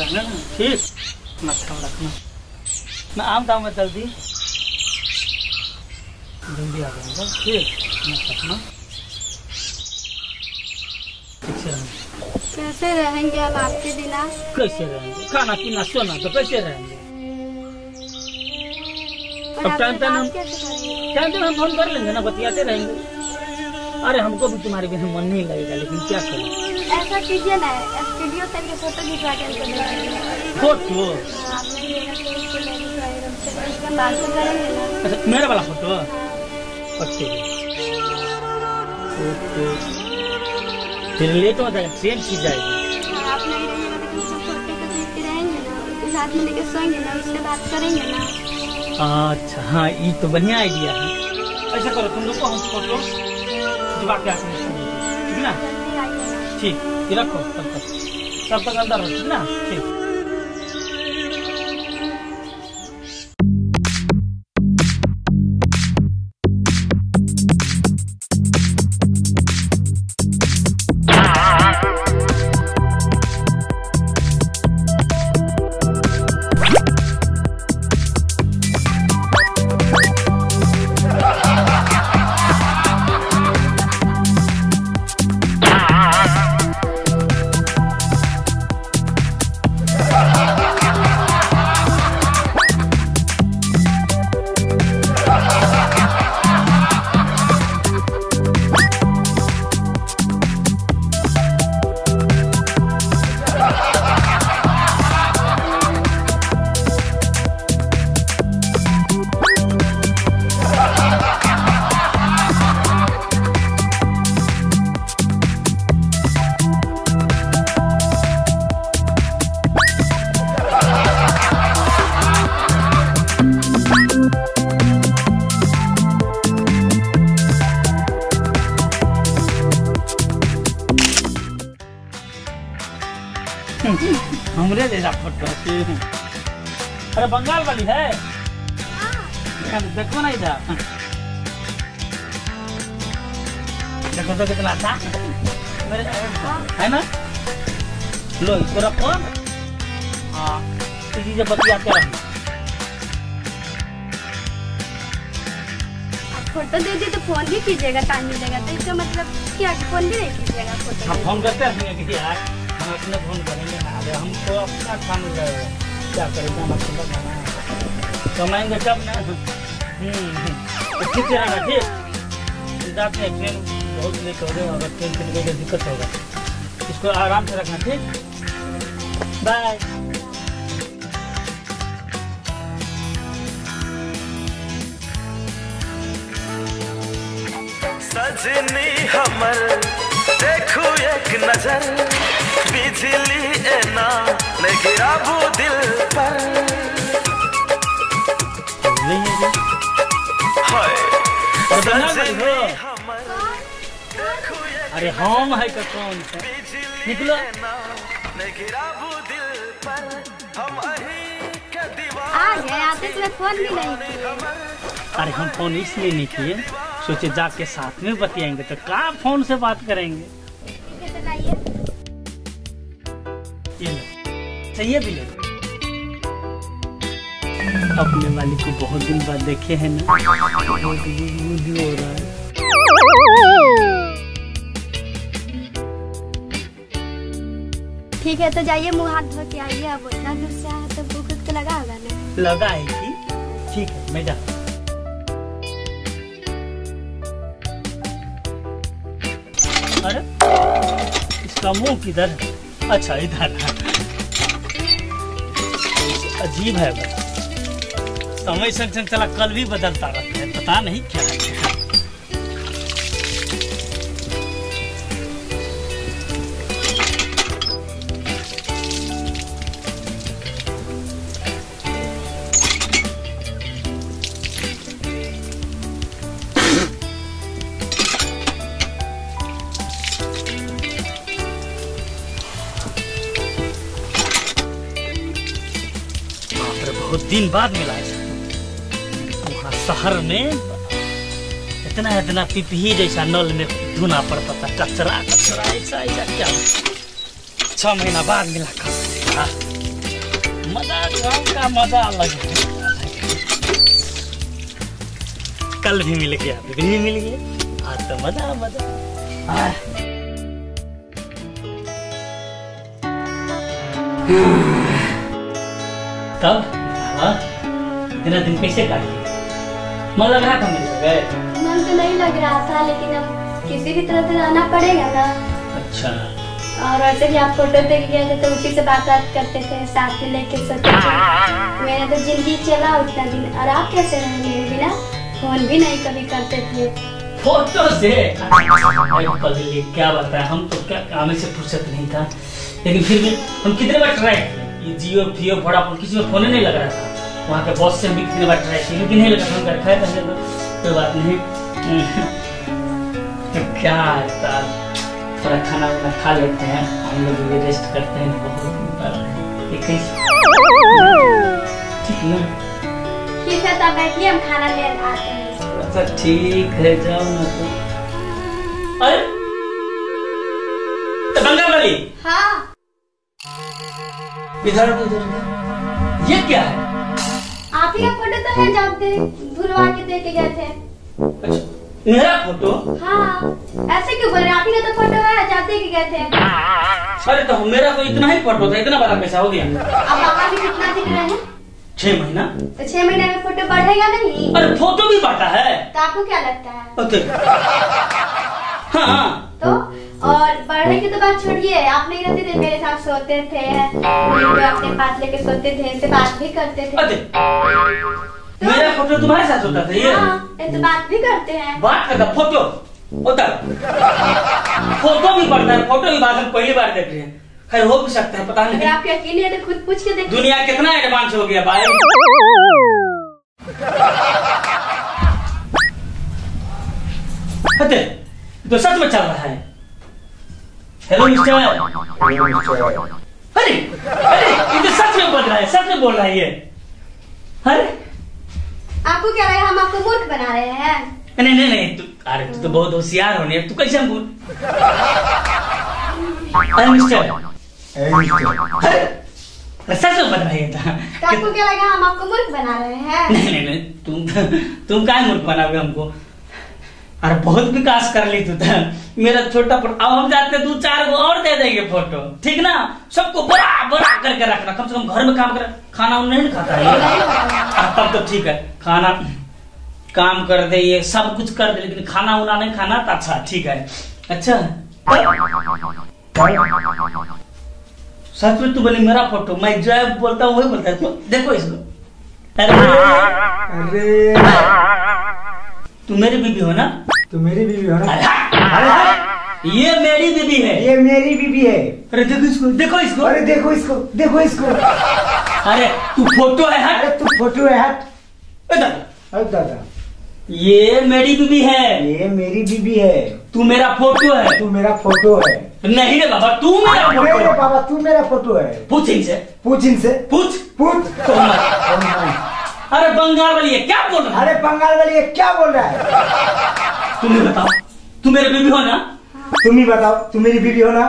रखना ठीक, ख्याल रखना। मैं आम में जल्दी जल्दी आ जाऊंगा ठीक, रखना ठीक से रहना। कैसे रहेंगे अब आपके बिना? कैसे रहेंगे, खाना पीना सोना तो कैसे रहेंगे। अब टाइम हम फोन कर लेंगे ना, बतियाते रहेंगे। अरे हमको भी तुम्हारे बिना मन नहीं लगेगा, लेकिन क्या करें। ऐसा कीजिए ना, स्टूडियो से फोटो खिंचवा के फोटो अच्छा मेरा वाला फोटो अच्छे फोटो फिर लेट हो जाएगा, ट्रेन खींच जाएगी। आप नहीं रहिएगा तो फोटो तो देखते रहेंगे ना, उसके साथ में लेके सोएंगे ना, उससे बात करेंगे ना। अच्छा हाँ ये तो बढ़िया आइडिया है। ऐसा करो तुम लोग को हम फोटो जुगा के आते हैं ठीक ना। ठीक ये रखो तब तक अंदर रहो ठीक ना। ठीक हमरे जैसा फोटो। अरे बंगाल वाली है, देखो ना इधर, देखो तो कितना अच्छा मेरे है ना। लो इसको रखो, हाँ इसी से बतियाते रहना। फोटो दे दी तो फोन भी कीजिएगा, टाइम मिलेगा तो इसका मतलब क्या फोन भी नहीं कीजिएगा। फोटो हम फोन करते हैं कि यार हम अपने फोन करेंगे ना, हमको अपना काम क्या करेंगे, हम अपना खाना कमाएंगे तब ना। ठीक से रहना ठीक। रात में ट्रेन बहुत लेट हो गए, अगर ट्रेन चल गई तो दिक्कत होगा, इसको आराम से रखना ठीक। बाय। सजनी हमर देखू एक नजर, बिजली एना ने गिराबू दिल पर। अरे हम है का कौन सा निकलो। आ गए, आते समय फोन भी नहीं किए। अरे हम फोन इसलिए नहीं किए, सोचे जाके साथ में बतियाएंगे, तो कहाँ फोन से बात करेंगे। ये लो चाहिए भी ले। अपने वाली को बहुत दिन बाद देखे हैं ना, बहुत हो रहा है। ठीक है तो जाइए, मुँह हाथ धो के आइए। अब इतना दूर से आया तो भूख तो लगा होगा ना। लगाएगी ठीक है मैं जा। अरे इसका मुंह किधर है? अच्छा इधर है। अजीब है बस, समय संग संग चला कल भी बदलता रहता है, पता नहीं क्या है। बहुत दिन बाद मिला है वहाँ शहर में। इतना पिपही जैसा नल में धुना पड़ता था, कचरा कचरा ऐसा क्या 6 महीना बाद मिला। मजा गाँव का मजा अलग है। कल भी मिल गया, अभी भी मिल गया, आज तो मजा मजा। तब इतना दिन कैसे काट लिया? मन लग रहा था मिल गए? मन तो नहीं लग रहा था, लेकिन अब किसी भी तरह से आना पड़ेगा ना। अच्छा। और वैसे भी आप फोटो देख गए थे तो उसी से बात करते थे, साथ में लेके सोते थे। मेरा तो जिंदगी चला उतना दिन, और आप कैसे रहे मेरे बिना? फोन भी नहीं कभी करते थे। फोटो से क्या बताया, हम तो क्या काम से फुर्सत नहीं था, लेकिन फिर भी हम कितने बार ट्राई किए। ये जियो फियो वोडाफोन किसी में फोन नहीं लग रहा था। वहाँ के बॉस से हम भी कितने बार ट्राई किए, लेकिन नहीं लगा। हम घर खाए पहले तो कोई बात नहीं। तो क्या थोड़ा खाना वाना खा लेते हैं, हम लोग भी रेस्ट करते हैं। बहुत ठीक ना? ठीक है, तब बैठिए, हम खाना ले आते हैं। अच्छा ठीक है, जाओ ना तो। अरे तो बंगाल वाली। हाँ। इधर ये क्या है? आप ही का फोटो तो है, जब धुलवा के दे के गए थे। अच्छा, मेरा फोटो? हाँ, ऐसे क्यों बोल रहे हैं? आप ही का तो फोटो है, जब दे के गए थे। अरे तो मेरा तो इतना ही फोटो था, इतना बड़ा पैसा हो गया। अब बाबा भी कितना दिख रहे हैं? 6 महीना। तो 6 महीने में फोटो बढ़ेगा नहीं? अरे फोटो भी बढ़ता है? तो आपको क्या लगता है? ओके। हाँ तो और बढ़ने की तो बात छोड़िए, आप नहीं रहते थे मेरे साथ, सोते थे, अपने पास लेके सोते थे, से बात भी करते थे। मेरा फोटो तुम्हारे साथ होता था? ये हाँ, तो बात भी करते हैं। बात करता फोटो होता? फोटो भी बढ़ता है, फोटो की बात हम पहली बार देख रहे हैं। खैर हो भी सकता है, पता नहीं। अगर आपके यकीन नहीं है तो खुद पूछ के देखिए। दुनिया कितना एडवांस हो गया भाई। तो सच में चल रहा है। Hello mister. अरे अरे ये तो सच में बोल रहा है, सच में बोल रहा है ये। अरे आपको क्या लगा हम आपको मूर्ख बना रहे हैं? नहीं नहीं नहीं, अरे तू तो बहुत होशियार होने, तू कैसे मूर्ख? अरे मिस्टर, सच में बता रही था। तो आपको क्या लगा हम आपको मूर्ख बना रहे हैं? नहीं नहीं नहीं, तुम क्या मूर्ख बनाओगे हमको? अरे बहुत विकास कर ली तू था। मेरा छोटा फोटो, अब हम जाते 2-4 को और दे देंगे फोटो, ठीक ना? सबको बड़ा बड़ा करके रखना, कम से कम घर में काम कर, खाना नहीं खाता है। तब तो ठीक है, खाना काम कर दे, ये सब कुछ कर दे, लेकिन खाना उना नहीं खाना तो अच्छा ठीक है। अच्छा सच में तू बोली मेरा फोटो, मैं जो बोलता हूँ वही बोलता है। तो देखो इसको। अरे तू मेरी बीबी हो ना? तू मेरी बीबी हो ना? अरे ये मेरी बीबी है। ये मेरी बीबी है। अरे देखो इसको, देखो इसको। अरे देखो इसको, देखो इसको। अरे तू फोटो है? हट। अरे तू फोटो है? हट। दादा दादा ये मेरी बीबी है। ये मेरी बीबी है। तू मेरा फोटो है। तू मेरा फोटो है। नहीं रे बाबा, तू मेरा फोटो है। बाबा तू मेरा फोटो है। पूछ इनसे, पूछ इनसे, पूछ पूछ। अरे बंगाल वाली है, क्या बोल रहा है? अरे बंगाल वाली है, क्या बोल रहा है? तुम ही बताओ, तू मेरी बीबी हो ना? तुम ही बताओ, तू मेरी बीबी हो ना?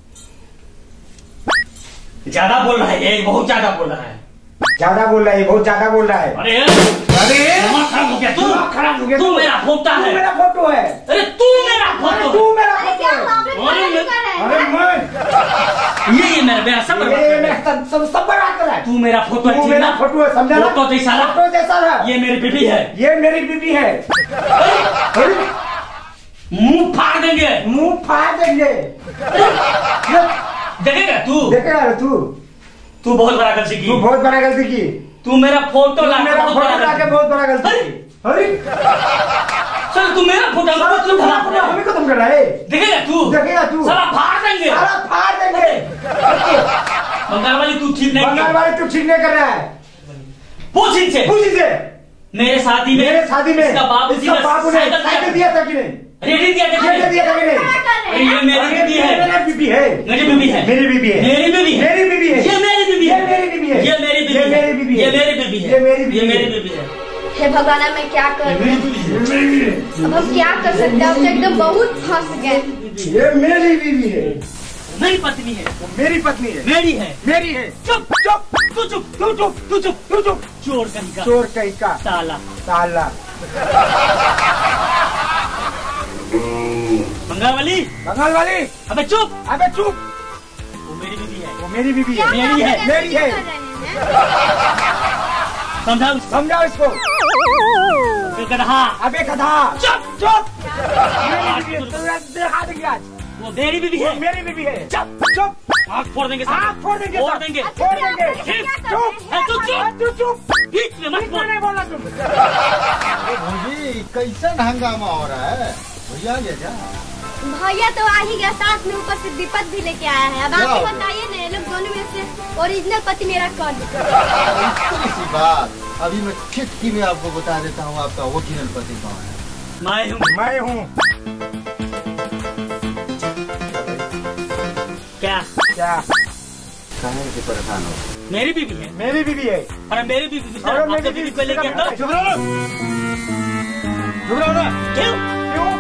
ज्यादा बोल रहा है ये, बहुत ज्यादा बोल रहा है। ज्यादा बोल रहा है, बहुत ज्यादा बोल रहा है। अरे अरे दिमाग खराब हो गया। तू खराब हो गया। तू मेरा फोटो है। तू मेरा फोटो है। अरे तू मेरा फोटो। तू मेरा अरे फोटो क्या है। अरे मैं ये मेरा सब सब बराबर है। तू मेरा फोटो है, तू मेरा फोटो है, समझा? फोटो जैसा ना? फोटो जैसा ना? ये मेरी बीबी है। ये मेरी बीबी है। अरे मुंह फाड़ देंगे, मुंह फाड़ देंगे। देखेगा तू? देखेगा तू बहुत बड़ा गलती की। तू बहुत बड़ा गलती की। तू मेरा फोटो मेरा फोटो लाके बहुत बड़ा गलती की। अरे चल तू मेरा फोटो हमें खत्म कर रहा है। देखेगा तू? देखेगा तू? साला फाड़ देंगे, साला फाड़ देंगे। बंगाल वाली तू ठीक नहीं, बंगाल वाली तू ठीक नहीं कर रहा है। पूछ इनसे, पूछ इनसे। मेरे शादी में इसका बाबू ने साइकिल दिया था कि नहीं? रेडी दिया था कि नहीं? ये मेरी बीबी है। मेरी बीबी है। मेरी बीबी है। मेरी बीबी है। मेरी बीबी है। मेरी बीबी है। ये मेरी बीबी है। मेरी बीबी है। ये मेरी बीबी है। ये मेरी बीबी है। ये मेरी बीबी है। ये मेरी बीबी ये मेरी बीबी है। हे भगवान, मैं क्या करूं? अब हम क्या कर सकते हैं? अब तो एकदम बहुत फंस गए। ये मेरी बीबी है। मेरी पत्नी है। वो मेरी पत्नी है। मेरी है। मेरी है। चुप चुप, तू चुप, तू चुप, तू चुप, तू चुप। चोर कहीं का। चोर कहीं का। साला। साला। बंगाल वाली। बंगाल वाली। अबे चुप। अबे चुप। वो मेरी बीवी है। वो मेरी बीवी है। मेरी है। मेरी है। समझाओ, समझाओ इसको। गधा। अबे गधा। चुप चुप। देखा देंगे आज। वो मेरी बीवी है। मेरी बीवी है। चुप चुप। आँख फोड़ देंगे। आँख फोड़ देंगे। फोड़ देंगे। फोड़ देंगे। चुप। तू चुप। तू चुप। बीच में मत बोल। नहीं बोला तुम। भौजी कैसा हंगामा हो रहा है? भैया ये क्या? भैया तो आ ही गया, साथ में ऊपर से विपत भी लेके आया है। अब आप ही बताइए ना, ये लोग दोनों में से ओरिजिनल पति मेरा कौन है? इसी बात अभी मैं चिट्ठी में आपको बता देता हूँ आपका ओरिजिनल पति कौन है। मैं हूँ। मैं हूँ। क्या? क्या? कहे से परेशान हो? मेरी बीवी है। मेरी बीवी है। अरे मेरी बीवी और आपकी मेरी बीवी को लेके तो चुप रहो। चुप रहो ना। क्यों? क्यों?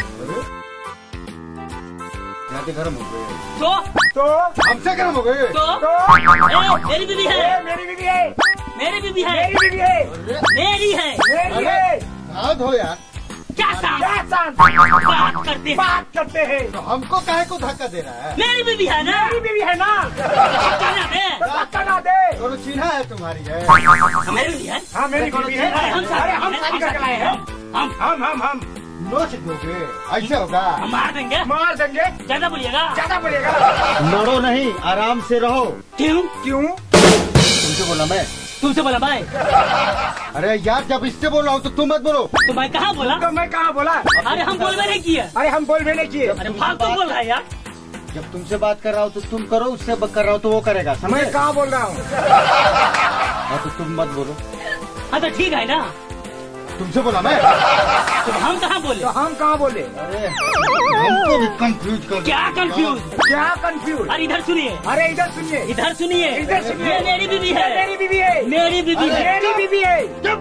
यहाँ के गरम हो गए तो हमसे गरम हो गए तो मेरी बीवी है। मेरी बीवी है। मेरी बीवी है। मेरी बीवी है। मेरी है। मेरी है। साथ हो यार। क्या साथ? क्या साथ? बात करते हैं। बात करते हैं। तो हमको काहे को धक्का दे रहा है? मेरी बीवी है ना। मेरी बीवी है ना। कहना दे। धक्का ना दे। दोनों चिन्हा है तुम्हारी है। मेरी बीवी है। हाँ मेरी बीवी है। अरे हम शादी करके लाए हैं। हम नोच दोगे ऐसे होगा? हम मार देंगे। मार देंगे। ज्यादा बोलिएगा। ज्यादा बोलेगा। लड़ो नहीं, आराम से रहो। क्यों? क्यों? तुमसे बोला मैं? तुमसे बोला भाई। अरे यार जब इससे बोल रहा हूँ तो तुम मत बोलो। तो मैं कहाँ बोला? तो मैं कहाँ बोला? अरे हम बोलबे नहीं किए। अरे हम बोल भी नहीं किए। अरे फालतू बोल रहा है यार। जब तुमसे बात कर रहा हूँ तो तुम करो, उससे कर रहा हूँ तो वो करेगा, समझे? मैं कहाँ बोल रहा हूँ? तो तुम मत बोलो। हाँ तो ठीक है ना। तुमसे बोला मैं? तो हम कहाँ बोले? तो हम कहाँ बोले? अरे हमको भी कंफ्यूज कर। क्या कंफ्यूज? क्या कंफ्यूज? अरे इधर सुनिए। अरे इधर सुनिए। इधर सुनिए। इधर सुनिए। ये मेरी बीवी है। मेरी बीवी है। मेरी बीवी है। मेरी बीवी है।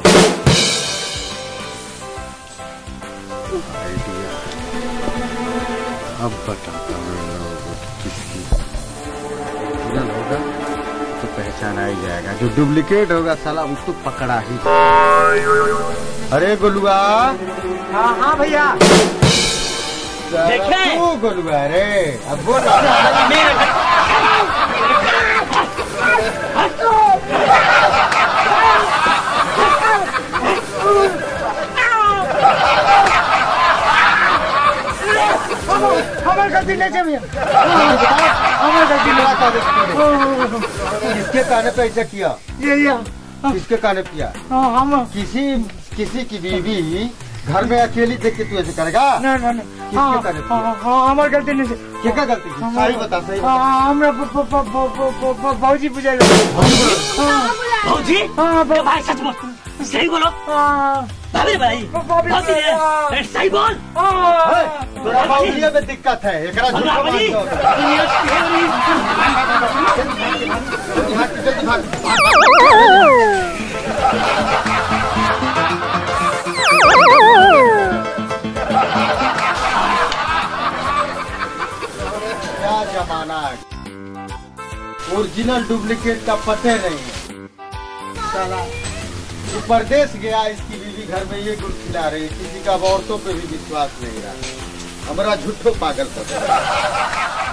अब बताता हूँ किसकी ओरिजिनल होगा तो पहचान आ ही जाएगा, जो डुप्लीकेट होगा साला उसको पकड़ा ही। अरे गोलुआ। हाँ भैया। देखे? तू गोलुआ रे, अब बोल। हमारे गलती नहीं है भैया। हमारे गलती नहीं। किसके कहने पे ऐसा किया? ये किसके कहने पे किया? हम किसी की बीवी घर में अकेली देख के तू ऐसे करेगा? ना किसके कहने पे? हमारी गलती नहीं है। क्या गलती की? सही बता, सही बता। हमरा भौजी बुझाई। भौजी? भाई सच बोल, सही बोलो। भाभी भाई भौजी है। सही बोल। तोरा भौजिया में दिक्कत है, एकरा झूठा मान दो। क्या जमाना है, ओरिजिनल डुप्लीकेट का पते नहीं है साला। वो परदेश गया, इसकी बीवी घर में ये गुड़ खिला रही, किसी का औरतों पे भी विश्वास नहीं रहा, हमारा झूठो पागल कर।